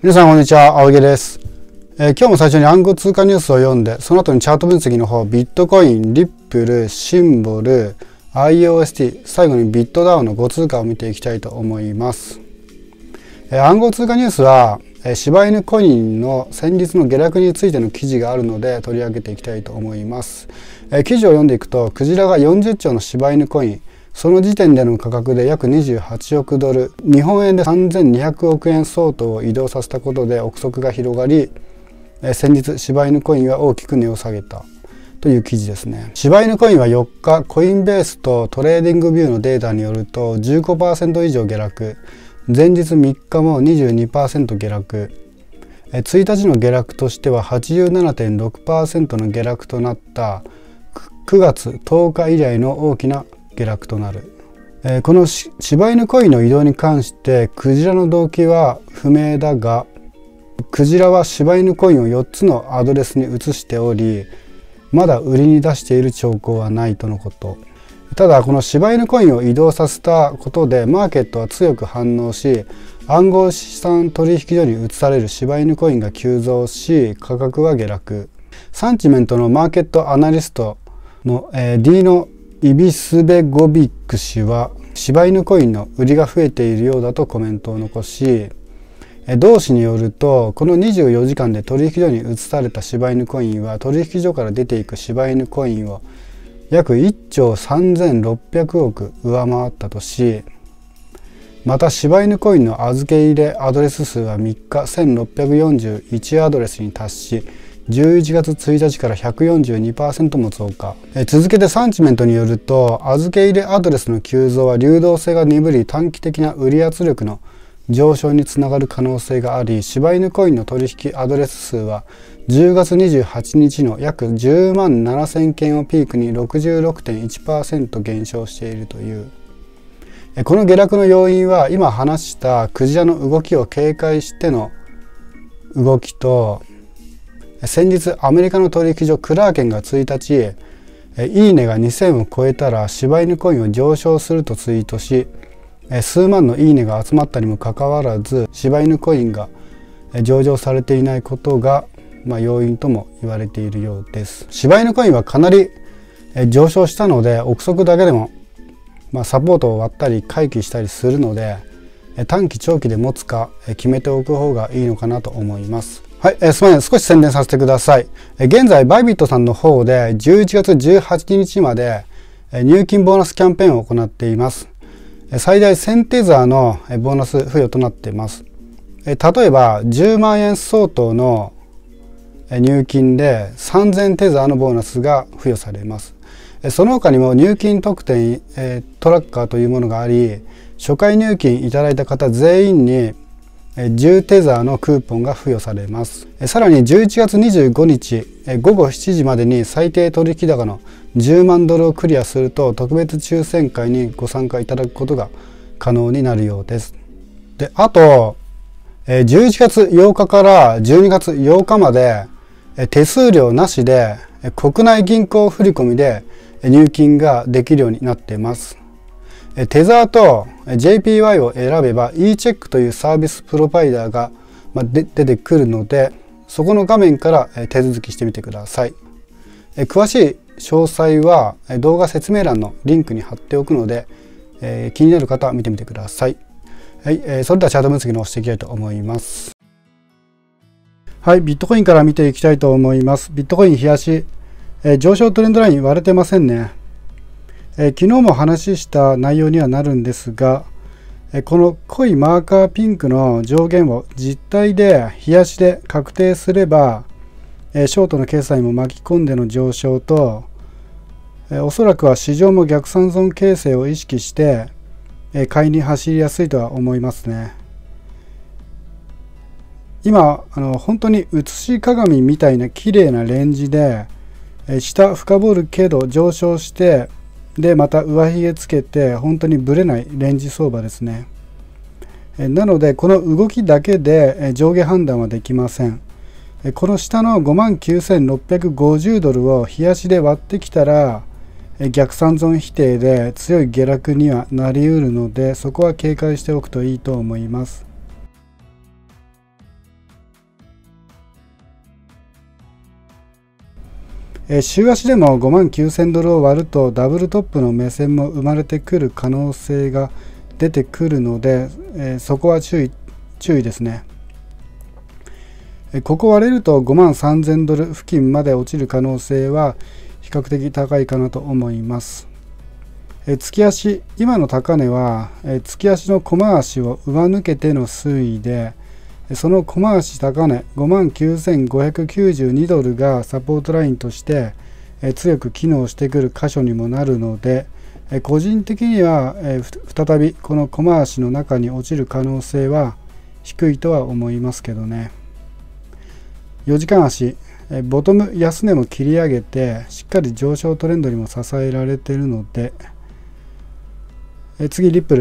皆さんこんにちは、青木です。今日も最初に暗号通貨ニュースを読んで、その後にチャート分析の方、ビットコイン、リップル、シンボル、IOST、最後にビットダウンの5通貨を見ていきたいと思います。暗号通貨ニュースは、柴犬コインの先日の下落についての記事があるので取り上げていきたいと思います。記事を読んでいくと、クジラが40兆の柴犬コイン、その時点での価格で約28億ドル、日本円で3200億円相当を移動させたことで憶測が広がり、先日柴犬コインは大きく値を下げたという記事ですね。柴犬コインは4日、コインベースとトレーディングビューのデータによると 15% 以上下落、前日3日も 22% 下落、1日の下落としては 87.6% の下落となった9月10日以来の大きな下落となる。この柴犬コインの移動に関してクジラの動機は不明だが、クジラは柴犬コインを4つのアドレスに移しており、まだ売りに出している兆候はないとのこと。ただこの柴犬コインを移動させたことでマーケットは強く反応し、暗号資産取引所に移される柴犬コインが急増し、価格は下落。サンチメントのマーケットアナリストのディーノ・イビスベゴビック氏は、柴犬コインの売りが増えているようだとコメントを残し、同氏によると、この24時間で取引所に移された柴犬コインは取引所から出ていく柴犬コインを約1兆3600億上回ったとし、また柴犬コインの預け入れアドレス数は3日1641アドレスに達し、11月1日から 142% も増加。続けてサンチメントによると、預け入れアドレスの急増は流動性が鈍り、短期的な売り圧力の上昇につながる可能性があり、柴犬コインの取引アドレス数は10月28日の約10万7000件をピークに 66.1% 減少しているという。この下落の要因は今話したクジラの動きを警戒しての動きと、先日アメリカの取引所クラーケンが1日、いいねが2000を超えたら柴犬コインを上昇するとツイートし、数万のいいねが集まったにもかかわらず柴犬コインが上場されていないことが、要因とも言われているようです。柴犬コインはかなり上昇したので、憶測だけでもサポートを割ったり回帰したりするので、短期長期で持つか決めておく方がいいのかなと思います。はい、すみません。少し宣伝させてください。現在、バイビットさんの方で11月18日まで入金ボーナスキャンペーンを行っています。最大1000テザーのボーナス付与となっています。例えば、10万円相当の入金で3000テザーのボーナスが付与されます。その他にも入金特典トラッカーというものがあり、初回入金いただいた方全員に10テザーのクーポンが付与されます。さらに11月25日午後7時までに最低取引高の10万ドルをクリアすると特別抽選会にご参加いただくことが可能になるようです。で、あと11月8日から12月8日まで手数料なしで国内銀行振込で入金ができるようになっています。テザーと JPY を選べば e-check というサービスプロバイダーが出てくるので、そこの画面から手続きしてみてください。詳しい詳細は動画説明欄のリンクに貼っておくので、気になる方は見てみてください。はい、それではチャート分析の方していきたいと思います。はい、ビットコインから見ていきたいと思います。ビットコイン冷やし、上昇トレンドライン割れてませんね。昨日も話した内容にはなるんですが、この濃いマーカーピンクの上限を実体で冷やしで確定すれば、ショートの決済も巻き込んでの上昇と、おそらくは市場も逆三尊形成を意識して買いに走りやすいとは思いますね。今本当に写し鏡みたいな綺麗なレンジで、下深掘るけど上昇してでまた上髭つけて本当にぶれないレンジ相場ですね。なのでこの動きだけで上下判断はできません。この下の 59,650 ドルを冷やしで割ってきたら逆三尊否定で強い下落にはなりうるので、そこは警戒しておくといいと思います。 週足でも59,000ドルを割るとダブルトップの目線も生まれてくる可能性が出てくるので、そこは注意ですね。ここ割れると53,000ドル付近まで落ちる可能性は比較的高いかなと思います。月足、今の高値は月足のコマ足を上抜けての推移で、そのコマ足高値59,592ドルがサポートラインとして強く機能してくる箇所にもなるので、個人的には再びこのコマ足の中に落ちる可能性は低いとは思いますけどね。4時間足、ボトム安値も切り上げてしっかり上昇トレンドにも支えられているので、次リップ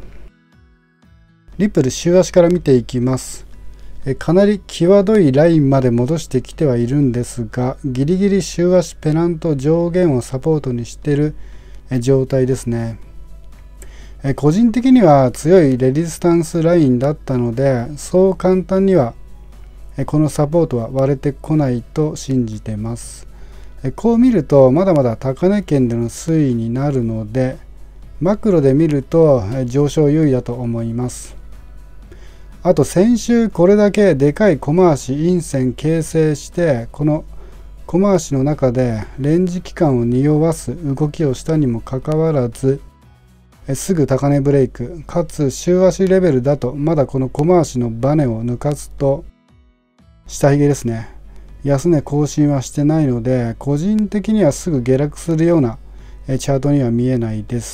ル週足から見ていきます。かなり際どいラインまで戻してきてはいるんですが、ギリギリ週足ペナント上限をサポートにしている状態ですね。個人的には強いレジスタンスラインだったので、そう簡単にはこのサポートは割れてこないと信じてます。こう見るとまだまだ高値圏での推移になるので、マクロで見ると上昇優位だと思います。あと先週これだけでかい小回し陰線形成して、この小回しの中でレンジ期間を匂わす動きをしたにもかかわらず、すぐ高値ブレイクかつ週足レベルだとまだこの小回しのバネを抜かすと下髭ですね。安値更新はしてないので、個人的にはすぐ下落するようなチャートには見えないです。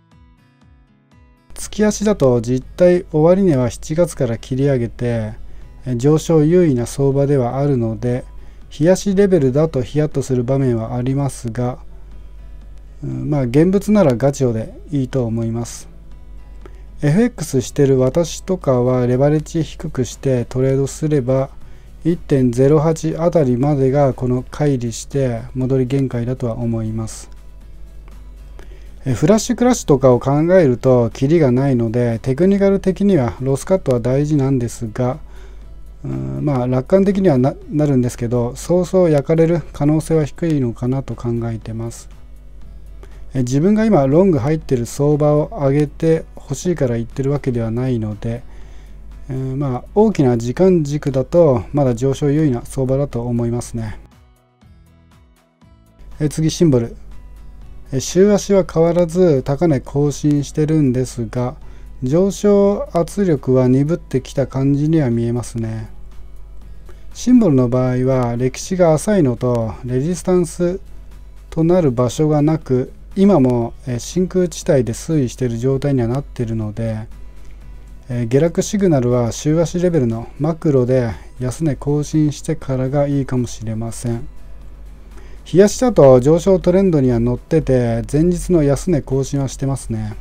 月足だと実体終値は7月から切り上げて上昇優位な相場ではあるので、日足レベルだとヒヤッとする場面はありますが、現物ならガチオでいいと思います。FX してる私とかはレバレッジ低くしてトレードすれば 1.08 あたりまでがこの乖離して戻り限界だとは思います。フラッシュクラッシュとかを考えるとキリがないので、テクニカル的にはロスカットは大事なんですが、楽観的には なるんですけど、そうそう焼かれる可能性は低いのかなと考えてます。自分が今ロング入ってる相場を上げてほしいから言ってるわけではないので、大きな時間軸だとまだ上昇優位な相場だと思いますね。次シンボル。週足は変わらず高値更新してるんですが、上昇圧力は鈍ってきた感じには見えますね。シンボルの場合は歴史が浅いのとレジスタンスとなる場所がなく、今も真空地帯で推移している状態にはなっているので、下落シグナルは週足レベルのマクロで安値更新してからがいいかもしれません。日足だと上昇トレンドには乗ってて前日の安値更新はしてますね。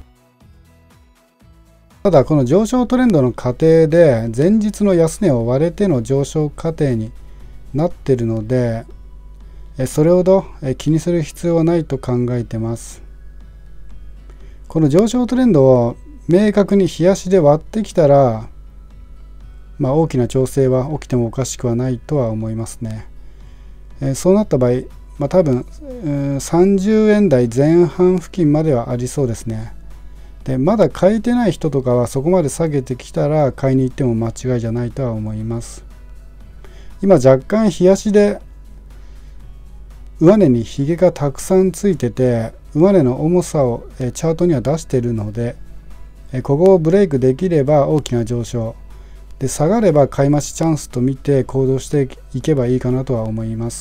ただこの上昇トレンドの過程で前日の安値を割れての上昇過程になっているので、それほど気にする必要はないと考えてます。この上昇トレンドを明確に日足で割ってきたら、大きな調整は起きてもおかしくはないとは思いますね。そうなった場合、多分30円台前半付近まではありそうですね。でまだ買えてない人とかはそこまで下げてきたら買いに行っても間違いじゃないとは思います。今若干日足で上値にひげがたくさんついてて、上値の重さをチャートには出しているので、ここをブレイクできれば大きな上昇で、下がれば買い増しチャンスと見て行動していけばいいかなとは思います。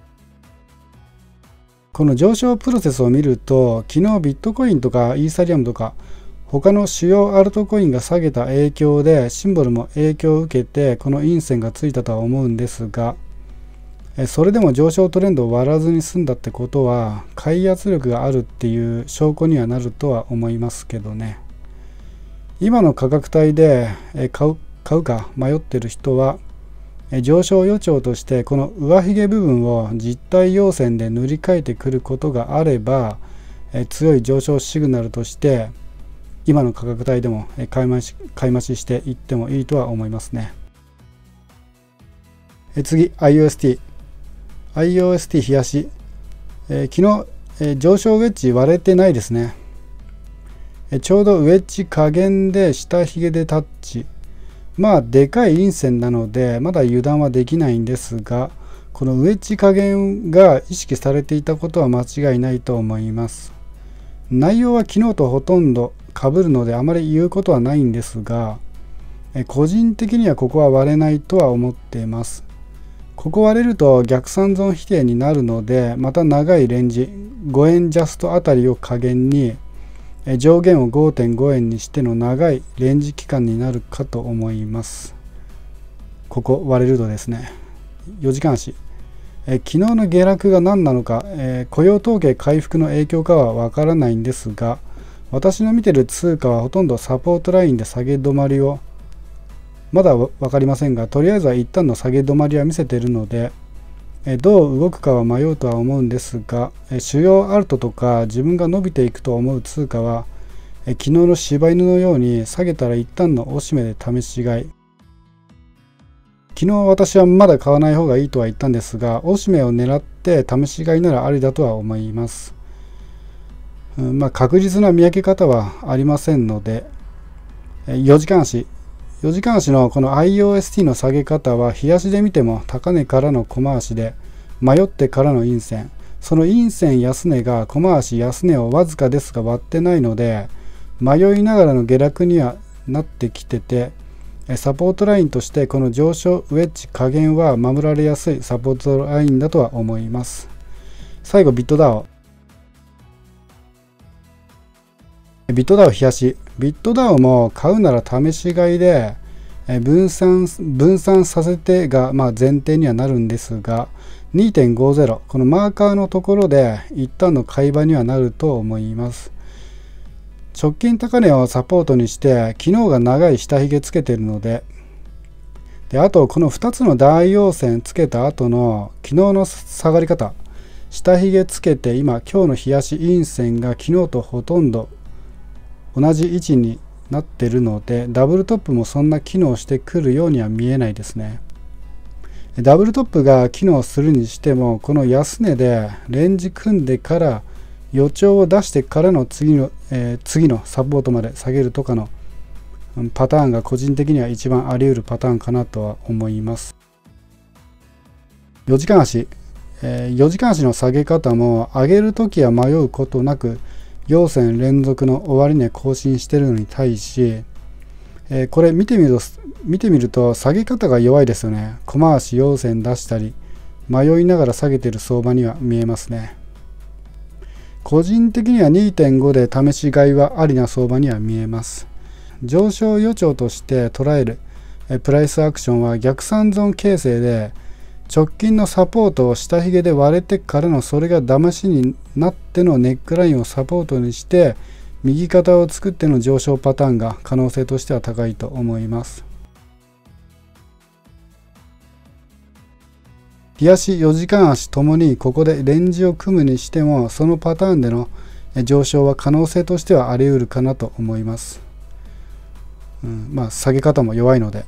この上昇プロセスを見ると、昨日ビットコインとかイーサリアムとか他の主要アルトコインが下げた影響でシンボルも影響を受けてこの陰線がついたとは思うんですが、それでも上昇トレンドを割らずに済んだってことは買い圧力があるっていう証拠にはなるとは思いますけどね。今の価格帯で買うか迷ってる人は、上昇予兆としてこの上髭部分を実体陽線で塗り替えてくることがあれば、強い上昇シグナルとして今の価格帯でも買い増ししていってもいいとは思いますね。次 IUST。 IOST 冷やし、昨日、上昇ウェッジ割れてないですね。ちょうどウェッジ加減で下髭でタッチ。まあでかい陰線なのでまだ油断はできないんですが、このウェッジ加減が意識されていたことは間違いないと思います。内容は昨日とほとんど被るのであまり言うことはないんですが、個人的にはここは割れないとは思っています。ここ割れると逆三尊否定になるので、また長いレンジ5円ジャストあたりを加減に上限を 5.5 円にしての長いレンジ期間になるかと思います。ここ割れるとですね、4時間足、昨日の下落が何なのか、雇用統計回復の影響かはわからないんですが、私の見てる通貨はほとんどサポートラインで下げ止まりを、まだ分かりませんが、とりあえずは一旦の下げ止まりは見せているので、どう動くかは迷うとは思うんですが、主要アルトとか自分が伸びていくと思う通貨は、昨日の柴犬のように下げたら一旦のおしめで試し買い。昨日私はまだ買わない方がいいとは言ったんですが、おしめを狙って試し買いならありだとは思います。確実な見分け方はありませんので、4時間足。4時間足のこの IOST の下げ方は、日足で見ても高値からの小回しで、迷ってからの陰線。その陰線安値が小回し安値をわずかですが割ってないので、迷いながらの下落にはなってきてて、サポートラインとしてこの上昇ウェッジ加減は守られやすいサポートラインだとは思います。最後ビットダオ。ビットダオ冷やし。ビットダオも買うなら試し買いで分散させてが前提にはなるんですが、 2.50 このマーカーのところで一旦の買い場にはなると思います。直近高値をサポートにして昨日が長い下髭つけているので、あとこの2つの大陽線つけた後の昨日の下がり方、下髭つけて今日の冷やし陰線が昨日とほとんど同じ位置になっているので、ダブルトップもそんな機能してくるようには見えないですね。ダブルトップが機能するにしても、この安値でレンジ組んでから予兆を出してからの次のサポートまで下げるとかのパターンが個人的には一番あり得るパターンかなとは思います。4時間足、4時間足の下げ方も上げるときは迷うことなく陽線連続の終値更新しているのに対し、これ見てみると下げ方が弱いですよね。小回し陽線出したり迷いながら下げている相場には見えますね。個人的には 2.5 で試し買いはありな相場には見えます。上昇予兆として捉えるプライスアクションは逆三尊形成で、直近のサポートを下髭で割れてからのそれが騙しになってのネックラインをサポートにして右肩を作っての上昇パターンが可能性としては高いと思います。日足4時間足ともにここでレンジを組むにしても、そのパターンでの上昇は可能性としてはあり得るかなと思います。下げ方も弱いので。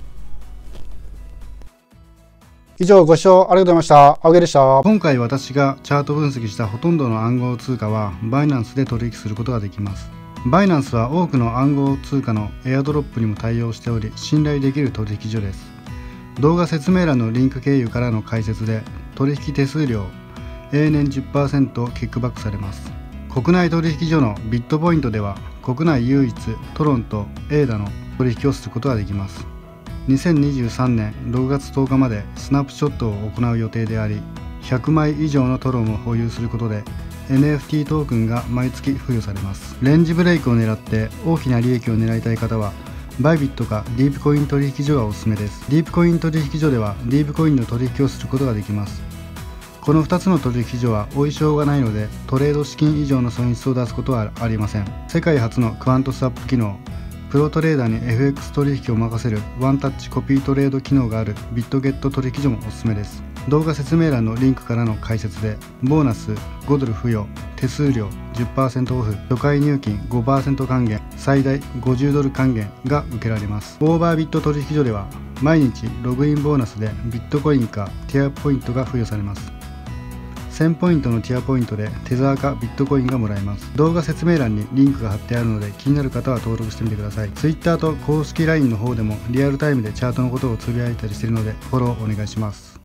以上ご視聴ありがとうございました。青毛でした。今回私がチャート分析したほとんどの暗号通貨はバイナンスで取引することができます。バイナンスは多くの暗号通貨のエアドロップにも対応しており、信頼できる取引所です。動画説明欄のリンク経由からの解説で取引手数料永年 10% キックバックされます。国内取引所のビットポイントでは国内唯一トロンとエーダの取引をすることができます。2023年6月10日までスナップショットを行う予定であり、100枚以上のトロンを保有することで NFT トークンが毎月付与されます。レンジブレイクを狙って大きな利益を狙いたい方はバイビットかディープコイン取引所がおすすめです。ディープコイン取引所ではディープコインの取引をすることができます。この2つの取引所は追い証がないのでトレード資金以上の損失を出すことはありません。世界初のクワントスワップ機能プロトレーダーに FX 取引を任せるワンタッチコピートレード機能があるビットゲット取引所もおすすめです。動画説明欄のリンクからの解説でボーナス5ドル付与、手数料 10% オフ、初回入金 5% 還元、最大50ドル還元が受けられます。オーバービット取引所では毎日ログインボーナスでビットコインかティアポイントが付与されます。1000ポイントのティアポイントでテザーかビットコインがもらえます。動画説明欄にリンクが貼ってあるので気になる方は登録してみてください。Twitter と公式 LINE の方でもリアルタイムでチャートのことをつぶやいたりしているのでフォローお願いします。